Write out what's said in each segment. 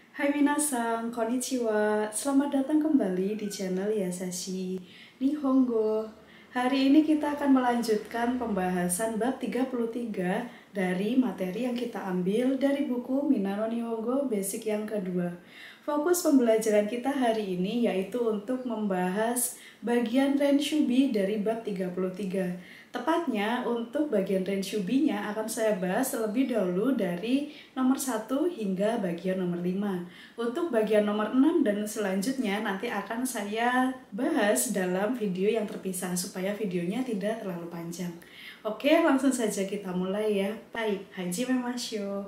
Hai minasan, konnichiwa. Selamat datang kembali di channel Yasashi Nihongo. Hari ini kita akan melanjutkan pembahasan bab 33 dari materi yang kita ambil dari buku Minano Nihongo Basic yang kedua. Fokus pembelajaran kita hari ini yaitu untuk membahas bagian Renshubi dari bab 33. Tepatnya untuk bagian Renshubi-nya akan saya bahas terlebih dahulu dari nomor 1 hingga bagian nomor 5. Untuk bagian nomor 6 dan selanjutnya nanti akan saya bahas dalam video yang terpisah supaya videonya tidak terlalu panjang. Oke, langsung saja kita mulai ya. Baik, hajime masyo.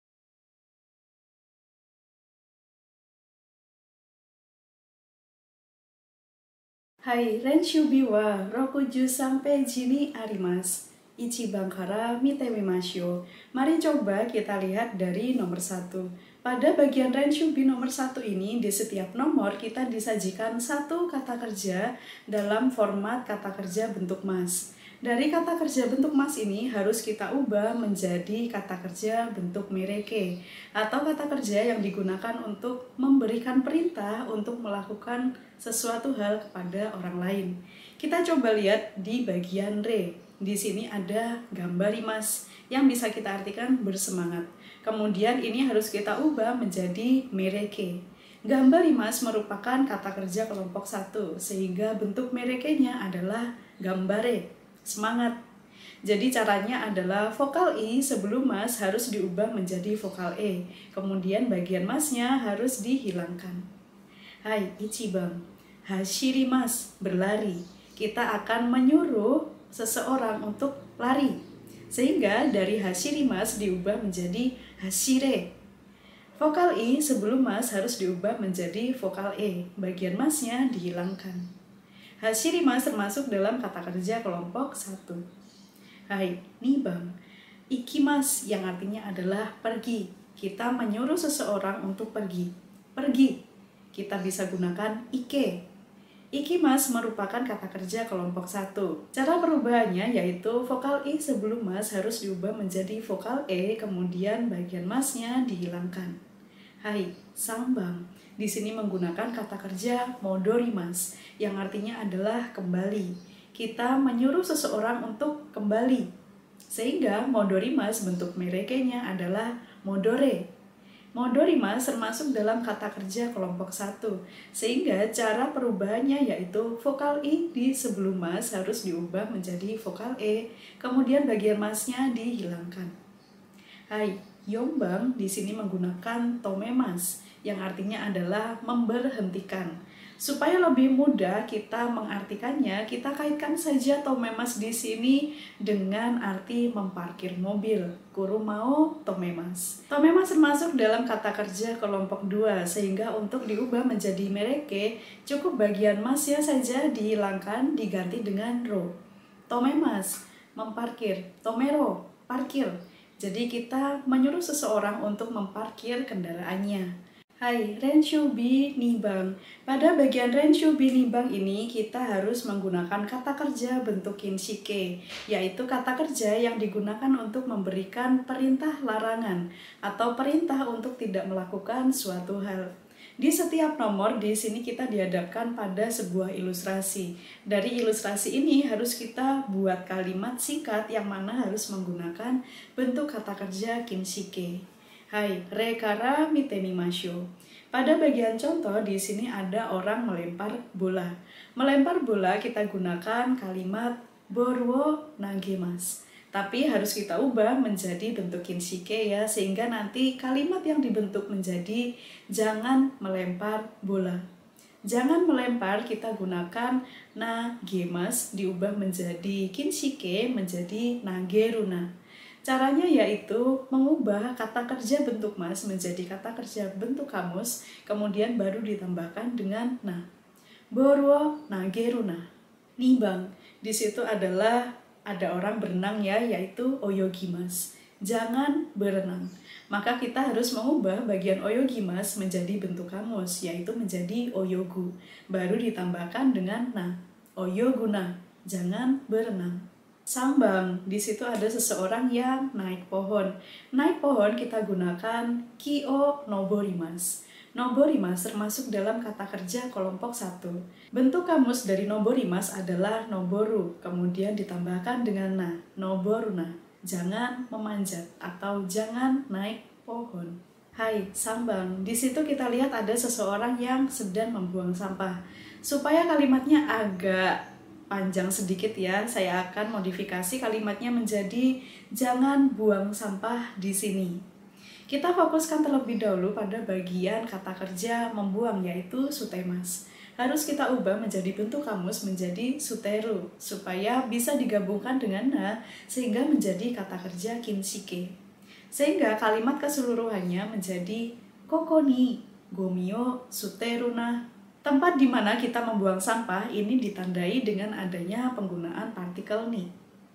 Hai, Renshubi wa rokuju sampai jini arimas. Ichiban kara mite mimashyo. Mari coba kita lihat dari nomor 1. Pada bagian Renshubi nomor 1 ini, di setiap nomor kita disajikan satu kata kerja dalam format kata kerja bentuk mas. Dari kata kerja bentuk mas ini harus kita ubah menjadi kata kerja bentuk mereke atau kata kerja yang digunakan untuk memberikan perintah untuk melakukan sesuatu hal kepada orang lain. Kita coba lihat di bagian re. Di sini ada gambar mas yang bisa kita artikan bersemangat. Kemudian ini harus kita ubah menjadi mereke. Gambar mas merupakan kata kerja kelompok 1 sehingga bentuk merekenya adalah gambare. Semangat. Jadi caranya adalah vokal I sebelum mas harus diubah menjadi vokal E. Kemudian bagian masnya harus dihilangkan. Hai, ichiban. Hashiri mas, berlari. Kita akan menyuruh seseorang untuk lari. Sehingga dari hashiri mas diubah menjadi hashire. Vokal I sebelum mas harus diubah menjadi vokal E. Bagian masnya dihilangkan. Hashiri mas termasuk dalam kata kerja kelompok 1. Hai, nibang. Ikimas yang artinya adalah pergi. Kita menyuruh seseorang untuk pergi. Pergi. Kita bisa gunakan ike. Ikimas merupakan kata kerja kelompok 1. Cara perubahannya yaitu vokal I sebelum mas harus diubah menjadi vokal E, kemudian bagian masnya dihilangkan. Hai, sambang. Di sini menggunakan kata kerja modorimas yang artinya adalah kembali. Kita menyuruh seseorang untuk kembali. Sehingga modorimas bentuk merekenya adalah modore. Modorimas termasuk dalam kata kerja kelompok 1. Sehingga cara perubahannya yaitu vokal I di sebelum mas harus diubah menjadi vokal E, kemudian bagian masnya dihilangkan. Hai, yombang di sini menggunakan tomemas yang artinya adalah memberhentikan. Supaya lebih mudah kita mengartikannya, kita kaitkan saja tomemas di sini dengan arti memparkir mobil. Kurumao tomemas. Tomemas termasuk dalam kata kerja kelompok 2, sehingga untuk diubah menjadi mereke, cukup bagian masnya saja dihilangkan diganti dengan ro. Tomemas, memparkir. Tomero, parkir. Jadi kita menyuruh seseorang untuk memparkir kendaraannya. Hai, Renshubi Nibang. Pada bagian Renshubi Nibang ini kita harus menggunakan kata kerja bentuk kinshike, yaitu kata kerja yang digunakan untuk memberikan perintah larangan atau perintah untuk tidak melakukan suatu hal. Di setiap nomor di sini kita dihadapkan pada sebuah ilustrasi. Dari ilustrasi ini harus kita buat kalimat singkat yang mana harus menggunakan bentuk kata kerja kinshike. Hai, rekara mitemimasyo. Pada bagian contoh di sini ada orang melempar bola. Melempar bola kita gunakan kalimat borwo nagemas. Tapi harus kita ubah menjadi bentuk kinshike ya, sehingga nanti kalimat yang dibentuk menjadi jangan melempar bola. Jangan melempar kita gunakan nagemas diubah menjadi kinshike menjadi nageruna. Caranya yaitu mengubah kata kerja bentuk mas menjadi kata kerja bentuk kamus, kemudian baru ditambahkan dengan na. Borwo nageruna. Nibang, di situ adalah ada orang berenang ya, yaitu oyogimas. Jangan berenang. Maka kita harus mengubah bagian oyogimas menjadi bentuk kamus, yaitu menjadi oyogu. Baru ditambahkan dengan na. Oyoguna, jangan berenang. Sambang, di situ ada seseorang yang naik pohon. Naik pohon kita gunakan kio noborimas. Noborimas termasuk dalam kata kerja kelompok 1. Bentuk kamus dari noborimas adalah noboru, kemudian ditambahkan dengan na, noboruna, jangan memanjat atau jangan naik pohon. Hai, sambang. Di situ kita lihat ada seseorang yang sedang membuang sampah. Supaya kalimatnya agak panjang sedikit ya, saya akan modifikasi kalimatnya menjadi jangan buang sampah di sini. Kita fokuskan terlebih dahulu pada bagian kata kerja membuang, yaitu sutemas. Harus kita ubah menjadi bentuk kamus menjadi suteru, supaya bisa digabungkan dengan na, sehingga menjadi kata kerja kinshike. Sehingga kalimat keseluruhannya menjadi koko ni gomio suteru na. Tempat di mana kita membuang sampah ini ditandai dengan adanya penggunaan partikel ni.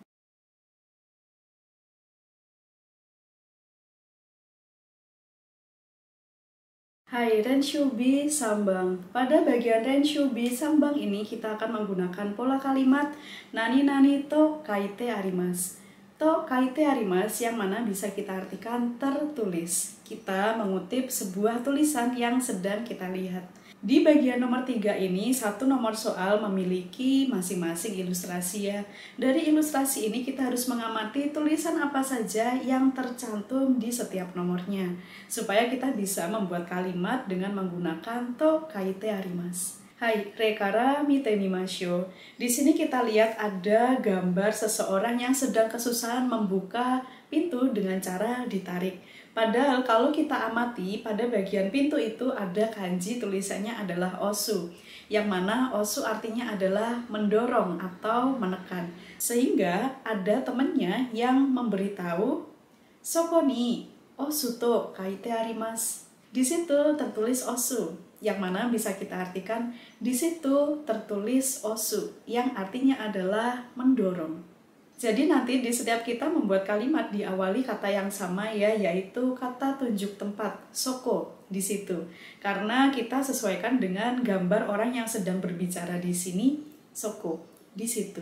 Hai, Renshubi sambang. Pada bagian Renshubi sambang ini kita akan menggunakan pola kalimat nani-nani to kaite arimas. To kaite arimas yang mana bisa kita artikan tertulis. Kita mengutip sebuah tulisan yang sedang kita lihat. Di bagian nomor 3 ini, satu nomor soal memiliki masing-masing ilustrasi ya. Dari ilustrasi ini kita harus mengamati tulisan apa saja yang tercantum di setiap nomornya, supaya kita bisa membuat kalimat dengan menggunakan to kaite arimas. Hai, rekara mite mimashou. Di sini kita lihat ada gambar seseorang yang sedang kesusahan membuka pintu dengan cara ditarik. Padahal kalau kita amati pada bagian pintu itu ada kanji tulisannya adalah osu, yang mana osu artinya adalah mendorong atau menekan. Sehingga ada temannya yang memberitahu soko ni osu to kaite arimasu. Di situ tertulis osu, yang mana bisa kita artikan di situ tertulis osu, yang artinya adalah mendorong. Jadi nanti di setiap kita membuat kalimat diawali kata yang sama ya, yaitu kata tunjuk tempat, soko di situ. Karena kita sesuaikan dengan gambar orang yang sedang berbicara di sini, soko di situ.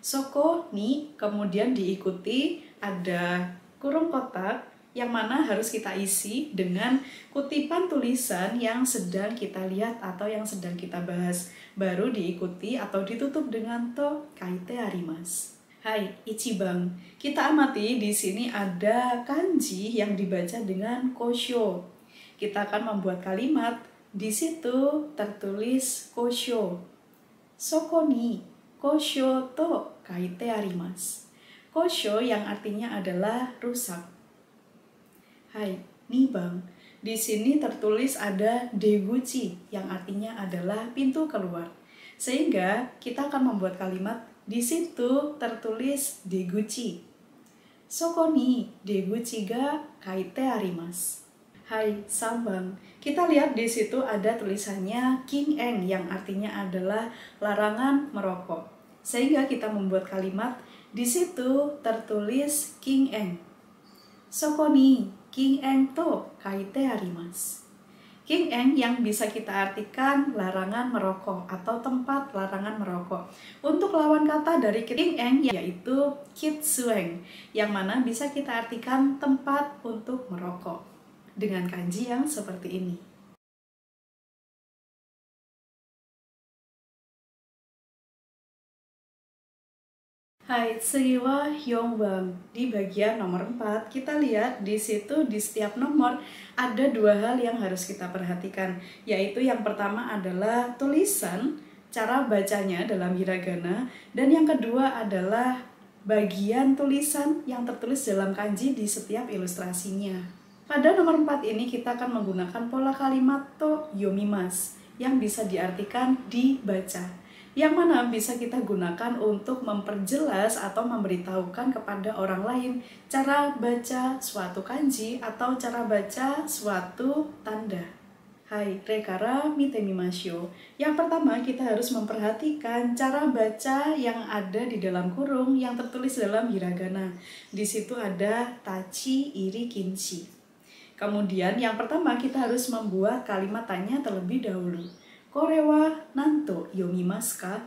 Soko ni kemudian diikuti ada kurung kotak yang mana harus kita isi dengan kutipan tulisan yang sedang kita lihat atau yang sedang kita bahas. Baru diikuti atau ditutup dengan to kaite arimasu. Hai, ichibang. Kita amati di sini ada kanji yang dibaca dengan kosho. Kita akan membuat kalimat, di situ tertulis kosho. Soko ni kosho to kaite arimasu. Kosho yang artinya adalah rusak. Hai, nih bang. Di sini tertulis ada deguchi yang artinya adalah pintu keluar. Sehingga kita akan membuat kalimat di situ tertulis deguchi. Soko ni deguchi ga kaite arimasu. Hai, sambang. Kita lihat di situ ada tulisannya king eng yang artinya adalah larangan merokok. Sehingga kita membuat kalimat di situ tertulis king eng. Soko ni king eng to kaite arimasu. King eng yang bisa kita artikan larangan merokok atau tempat larangan merokok. Untuk lawan kata dari king eng yaitu kitsueng, yang mana bisa kita artikan tempat untuk merokok dengan kanji yang seperti ini. Hai, tsugiwa hyongbang. Di bagian nomor 4, kita lihat di situ di setiap nomor ada dua hal yang harus kita perhatikan, yaitu yang pertama adalah tulisan, cara bacanya dalam hiragana, dan yang kedua adalah bagian tulisan yang tertulis dalam kanji di setiap ilustrasinya. Pada nomor 4 ini kita akan menggunakan pola kalimat to yomimasu yang bisa diartikan dibaca, yang mana bisa kita gunakan untuk memperjelas atau memberitahukan kepada orang lain cara baca suatu kanji atau cara baca suatu tanda. Hai, rekara mite mimashou. Yang pertama kita harus memperhatikan cara baca yang ada di dalam kurung yang tertulis dalam hiragana. Di situ ada tachi, iri, kinshi. Kemudian yang pertama kita harus membuat kalimat tanya terlebih dahulu. Kore wa nanto yomimasu ka?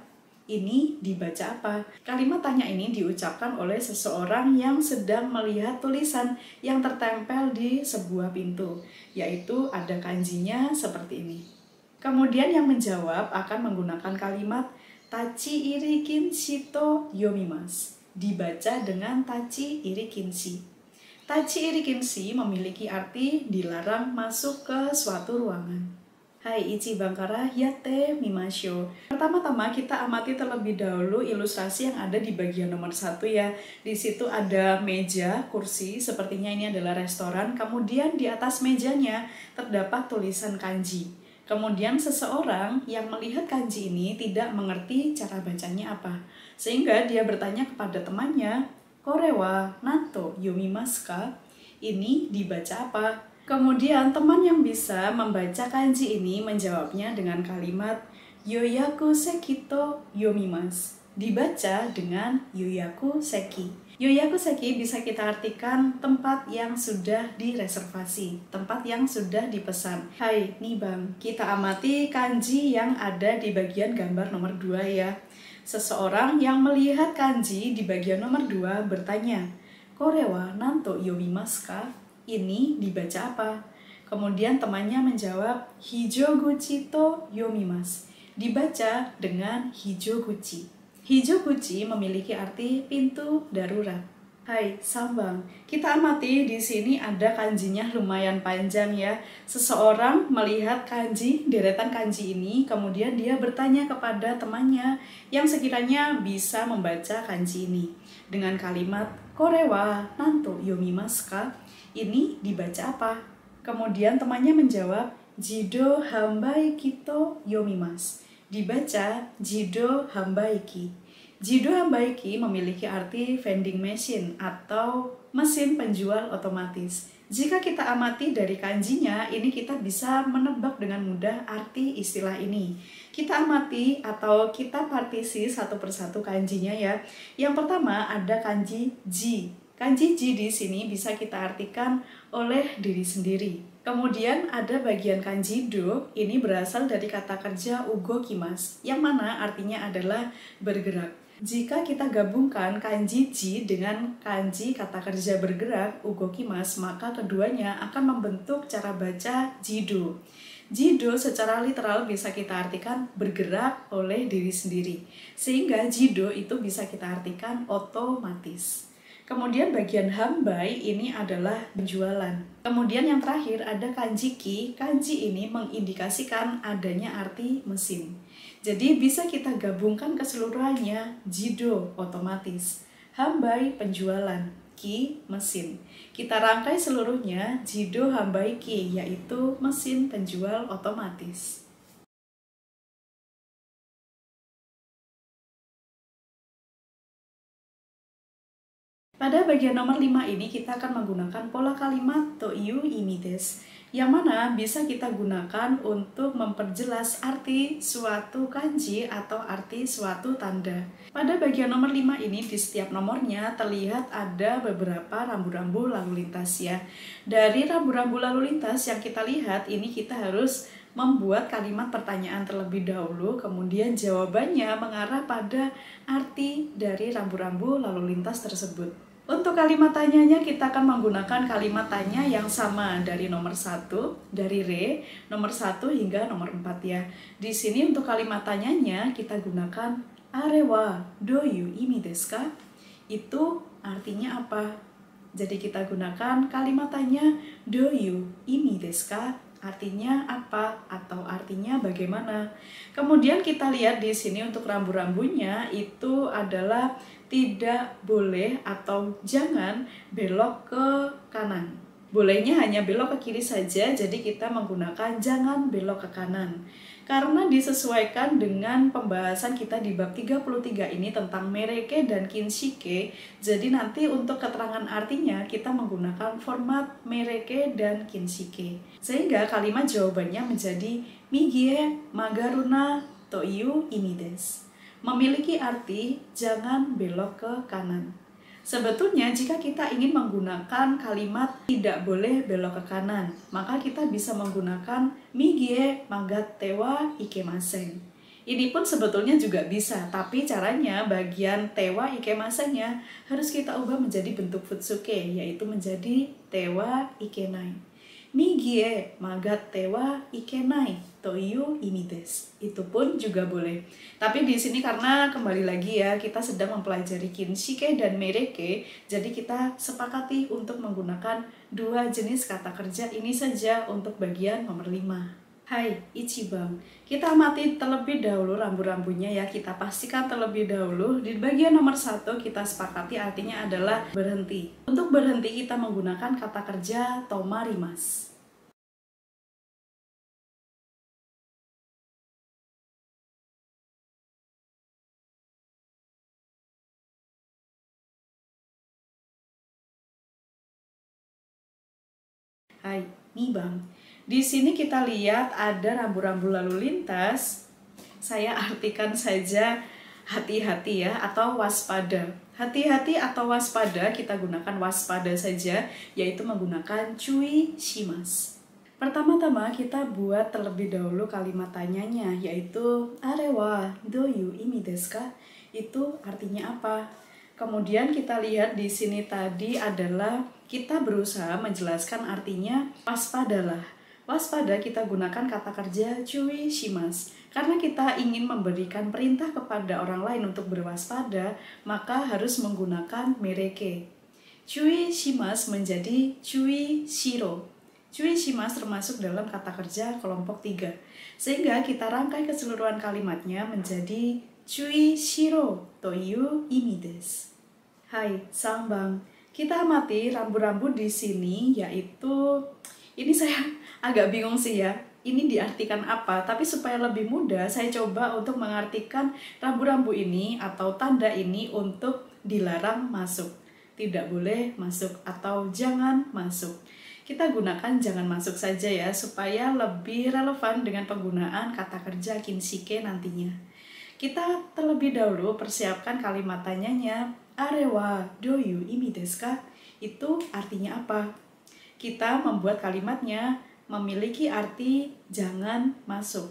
ini dibaca apa? Kalimat tanya ini diucapkan oleh seseorang yang sedang melihat tulisan yang tertempel di sebuah pintu, yaitu ada kanjinya seperti ini. Kemudian yang menjawab akan menggunakan kalimat tachi iri kinshi to yomimasu, dibaca dengan tachi iri kinshi. Tachi iri kinshi memiliki arti dilarang masuk ke suatu ruangan. Hai Ichiban kara yatte mimashou. Pertama-tama kita amati terlebih dahulu ilustrasi yang ada di bagian nomor 1 ya. Di situ ada meja, kursi, sepertinya ini adalah restoran. Kemudian di atas mejanya terdapat tulisan kanji. Kemudian seseorang yang melihat kanji ini tidak mengerti cara bacanya apa. Sehingga dia bertanya kepada temannya, "Kore wa nanto yomimasu ka?" Ini dibaca apa? Kemudian teman yang bisa membaca kanji ini menjawabnya dengan kalimat Yoyaku seki to yomimasu, dibaca dengan yoyaku seki. Yoyaku seki bisa kita artikan tempat yang sudah direservasi, tempat yang sudah dipesan. Hai, nih bang, kita amati kanji yang ada di bagian gambar nomor 2 ya. Seseorang yang melihat kanji di bagian nomor 2 bertanya, "Kore wa nanto yomimasu ka?" Ini dibaca apa? Kemudian temannya menjawab, Hijoguchi to yomimasu, dibaca dengan hijoguchi. Hijoguchi memiliki arti pintu darurat. Hai, sambang. Kita amati di sini ada kanjinya lumayan panjang ya. Seseorang melihat kanji, deretan kanji ini, kemudian dia bertanya kepada temannya yang sekiranya bisa membaca kanji ini dengan kalimat Kore wa nanto yomimasu ka? Ini dibaca apa? Kemudian temannya menjawab, Jido hambaiki to yomimasu, dibaca Jido hambaiki. Jido hambaiki memiliki arti vending machine atau mesin penjual otomatis. Jika kita amati dari kanjinya, ini kita bisa menebak dengan mudah arti istilah ini. Kita amati atau kita partisi satu persatu kanjinya ya. Yang pertama ada kanji ji. Kanji ji di sini bisa kita artikan oleh diri sendiri. Kemudian ada bagian kanji do, ini berasal dari kata kerja ugokimasu, yang mana artinya adalah bergerak. Jika kita gabungkan kanji ji dengan kanji kata kerja bergerak, ugokimasu, maka keduanya akan membentuk cara baca jido. Jido secara literal bisa kita artikan bergerak oleh diri sendiri. Sehingga jido itu bisa kita artikan otomatis. Kemudian bagian hambai ini adalah penjualan. Kemudian yang terakhir ada kanji ki. Kanji ini mengindikasikan adanya arti mesin. Jadi bisa kita gabungkan keseluruhannya, jido otomatis, hambai penjualan, ki mesin. Kita rangkai seluruhnya, jido hambai ki, yaitu mesin penjual otomatis. Pada bagian nomor 5 ini kita akan menggunakan pola kalimat toiyu imi desu, yang mana bisa kita gunakan untuk memperjelas arti suatu kanji atau arti suatu tanda. Pada bagian nomor 5 ini di setiap nomornya terlihat ada beberapa rambu-rambu lalu lintas ya. Dari rambu-rambu lalu lintas yang kita lihat ini kita harus membuat kalimat pertanyaan terlebih dahulu, kemudian jawabannya mengarah pada arti dari rambu-rambu lalu lintas tersebut. Untuk kalimat tanyanya kita akan menggunakan kalimat tanya yang sama dari nomor 1, dari re, nomor 1 hingga nomor 4 ya. Di sini untuk kalimat tanyanya kita gunakan arewa doyu imi desu ka? Itu artinya apa? Jadi kita gunakan kalimat tanya doyu imi desu ka? Artinya apa atau artinya bagaimana. Kemudian kita lihat di sini untuk rambu-rambunya itu adalah tidak boleh atau jangan belok ke kanan. Bolehnya hanya belok ke kiri saja, jadi kita menggunakan jangan belok ke kanan. Karena disesuaikan dengan pembahasan kita di bab 33 ini tentang mereke dan kinshike, jadi nanti untuk keterangan artinya kita menggunakan format mereke dan kinshike. Sehingga kalimat jawabannya menjadi migie magaruna toiyu imi desu. Memiliki arti jangan belok ke kanan. Sebetulnya jika kita ingin menggunakan kalimat tidak boleh belok ke kanan, maka kita bisa menggunakan migie magatte wa ikemasen. Ini pun sebetulnya juga bisa, tapi caranya bagian tewa ikemasanya harus kita ubah menjadi bentuk futsuke, yaitu menjadi tewa ikenai. Migie magat tewa ikenai toiyu ini desu. Itu pun juga boleh. Tapi di sini karena kembali lagi ya, kita sedang mempelajari kinshike dan mereke, jadi kita sepakati untuk menggunakan dua jenis kata kerja ini saja untuk bagian nomor 5. Hai, Ichibang. Kita amati terlebih dahulu rambu-rambunya ya. Kita pastikan terlebih dahulu. Di bagian nomor 1 kita sepakati artinya adalah berhenti. Untuk berhenti kita menggunakan kata kerja tomarimasu. Hai, Nibang. Di sini kita lihat ada rambu-rambu lalu lintas. Saya artikan saja hati-hati ya, atau waspada. Hati-hati atau waspada, kita gunakan waspada saja, yaitu menggunakan cui shimasu. Pertama-tama kita buat terlebih dahulu kalimat tanyanya, yaitu arewa doyu imi desu ka? Itu artinya apa? Kemudian kita lihat di sini tadi adalah kita berusaha menjelaskan artinya waspadalah. Waspada kita gunakan kata kerja cui shimasu. Karena kita ingin memberikan perintah kepada orang lain untuk berwaspada, maka harus menggunakan mereke. Cui shimasu menjadi cui shiro. Cui shimasu termasuk dalam kata kerja kelompok 3. Sehingga kita rangkai keseluruhan kalimatnya menjadi cui shiro toiyu imi desu. Hai, Sangbang. Kita amati rambu-rambu di sini, yaitu ini saya agak bingung sih ya. Ini diartikan apa? Tapi supaya lebih mudah, saya coba untuk mengartikan rambu-rambu ini atau tanda ini untuk dilarang masuk. Tidak boleh masuk atau jangan masuk. Kita gunakan jangan masuk saja ya, supaya lebih relevan dengan penggunaan kata kerja kinshike nantinya. Kita terlebih dahulu persiapkan kalimat tanyanya. Arewa doyu imi desu ka? Itu artinya apa? Kita membuat kalimatnya memiliki arti jangan masuk.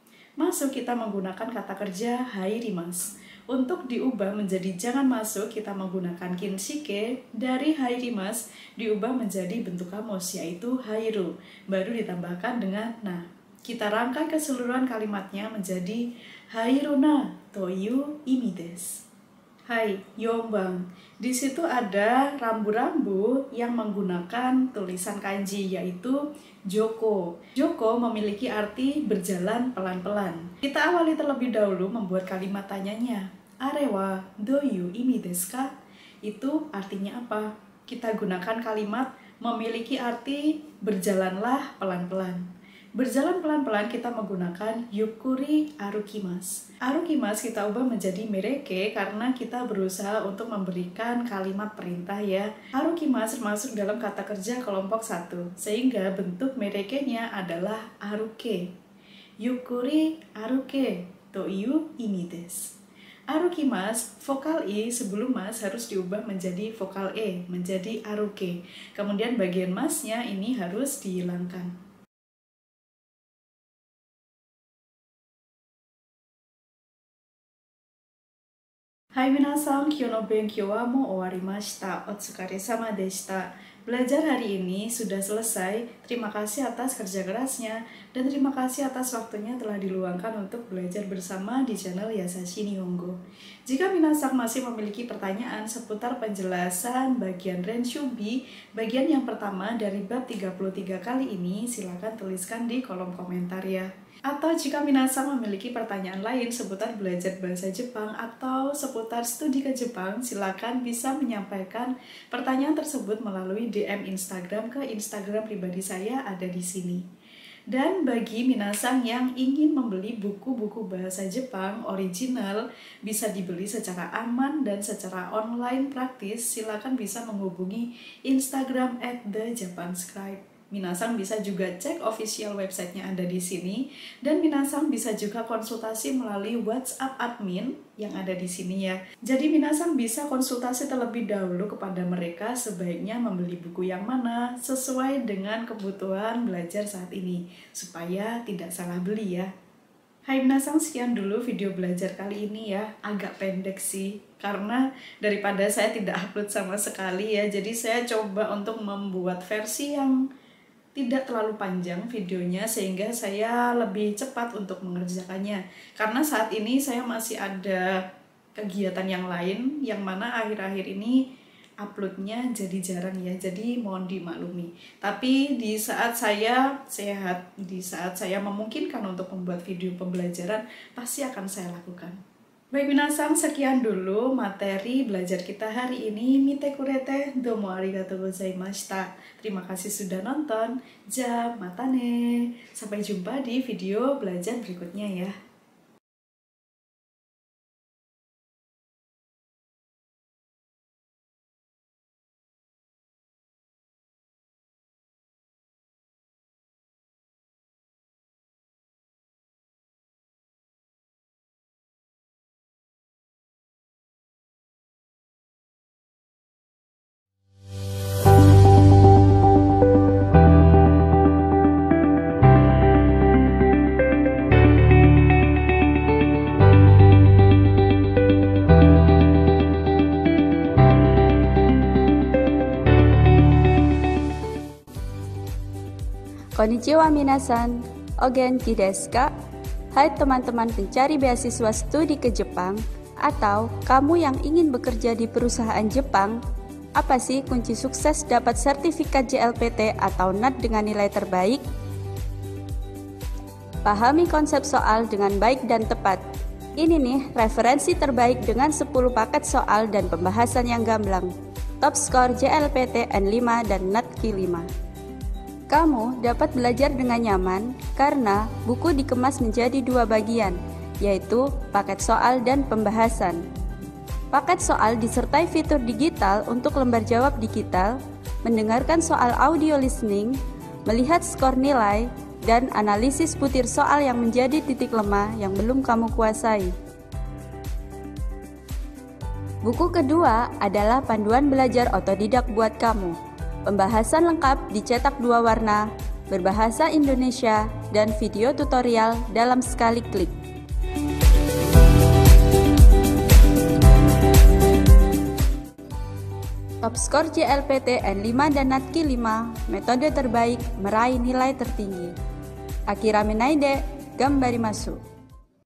Masuk kita menggunakan kata kerja hairimasu. Untuk diubah menjadi jangan masuk, kita menggunakan kinshike. Dari hairimasu diubah menjadi bentuk kamus, yaitu hairu. Baru ditambahkan dengan na. Kita rangkai keseluruhan kalimatnya menjadi hairuna toiyu imi desu. Hai, Yombang. Di situ ada rambu-rambu yang menggunakan tulisan kanji, yaitu joko. Joko memiliki arti berjalan pelan-pelan. Kita awali terlebih dahulu membuat kalimat tanyanya. Arewa doyu imi desu ka? Itu artinya apa? Kita gunakan kalimat memiliki arti berjalanlah pelan-pelan. Berjalan pelan-pelan kita menggunakan yukuri arukimasu. Arukimasu kita ubah menjadi mereke karena kita berusaha untuk memberikan kalimat perintah ya. Arukimasu termasuk dalam kata kerja kelompok 1, sehingga bentuk merekenya adalah aruke. Yukuri aruke toiyu imi desu. Arukimasu, vokal I sebelum mas harus diubah menjadi vokal E, menjadi aruke. Kemudian bagian masnya ini harus dihilangkan. Hai minasan, kyou no benkyou wa mou owarimashita. Otsukaresama deshita. Belajar hari ini sudah selesai. Terima kasih atas kerja kerasnya dan terima kasih atas waktunya telah diluangkan untuk belajar bersama di channel Yasashi Nihongo. Jika minasan masih memiliki pertanyaan seputar penjelasan bagian Renshubi, bagian yang pertama dari bab 33 kali ini, silakan tuliskan di kolom komentar ya. Atau jika minasan memiliki pertanyaan lain seputar belajar bahasa Jepang atau seputar studi ke Jepang, silakan bisa menyampaikan pertanyaan tersebut melalui DM Instagram ke Instagram pribadi saya ada di sini. Dan bagi minasan yang ingin membeli buku-buku bahasa Jepang original, bisa dibeli secara aman dan secara online praktis, silakan bisa menghubungi Instagram @thejapanscribe. Minasan bisa juga cek official websitenya ada di sini, dan minasan bisa juga konsultasi melalui WhatsApp admin yang ada di sini ya. Jadi minasan bisa konsultasi terlebih dahulu kepada mereka sebaiknya membeli buku yang mana sesuai dengan kebutuhan belajar saat ini, supaya tidak salah beli ya. Hai minasang, sekian dulu video belajar kali ini ya. Agak pendek sih, karena daripada saya tidak upload sama sekali ya. Jadi saya coba untuk membuat versi yang tidak terlalu panjang videonya, sehingga saya lebih cepat untuk mengerjakannya. Karena saat ini saya masih ada kegiatan yang lain, yang mana akhir-akhir ini uploadnya jadi jarang ya, jadi mohon dimaklumi. Tapi di saat saya sehat, di saat saya memungkinkan untuk membuat video pembelajaran, pasti akan saya lakukan. Baik minasang, sekian dulu materi belajar kita hari ini. Mite kurete, domo arigatou gozaimashita. Terima kasih sudah nonton. Ja, matane. Sampai jumpa di video belajar berikutnya ya. Konnichiwa minasan, ogenki desu ka? Hai teman-teman pencari beasiswa studi ke Jepang, atau kamu yang ingin bekerja di perusahaan Jepang, apa sih kunci sukses dapat sertifikat JLPT atau NAT dengan nilai terbaik? Pahami konsep soal dengan baik dan tepat. Ini nih referensi terbaik dengan 10 paket soal dan pembahasan yang gamblang. Top skor JLPT N5 dan NAT Q5. Kamu dapat belajar dengan nyaman karena buku dikemas menjadi 2 bagian, yaitu paket soal dan pembahasan. Paket soal disertai fitur digital untuk lembar jawab digital, mendengarkan soal audio listening, melihat skor nilai, dan analisis butir soal yang menjadi titik lemah yang belum kamu kuasai. Buku kedua adalah panduan belajar otodidak buat kamu. Pembahasan lengkap dicetak 2 warna, berbahasa Indonesia, dan video tutorial dalam sekali klik. Top skor JLPT N5 dan NAT Q5, metode terbaik meraih nilai tertinggi. Akira Menaide, Gambarimasu.